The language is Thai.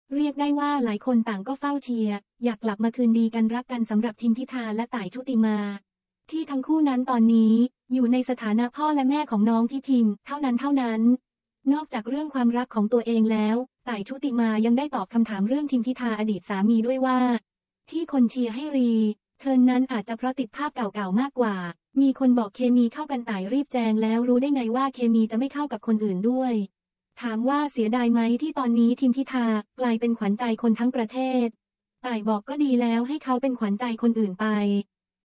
เรียกได้ว่าหลายคนต่างก็เฝ้าเชียร์อยากกลับมาคืนดีกันรักกันสำหรับทิมพิธาและต่ายชุติมาที่ทั้งคู่นั้นตอนนี้อยู่ในสถานะพ่อและแม่ของน้องที่ทิมเท่านั้นนอกจากเรื่องความรักของตัวเองแล้วต่ายชุติมายังได้ตอบคำถามเรื่องทิมพิธาอดีตสามีด้วยว่าที่คนเชียร์ให้เทิร์นนั้นอาจจะเพราะติดภาพเก่าๆมากกว่ามีคนบอกเคมีเข้ากันต่ายรีบแจงแล้วรู้ได้ไงว่าเคมีจะไม่เข้ากับคนอื่นด้วยถามว่าเสียดายไหมที่ตอนนี้ทิมพิธากลายเป็นขวัญใจคนทั้งประเทศต่ายบอกก็ดีแล้วให้เขาเป็นขวัญใจคนอื่นไป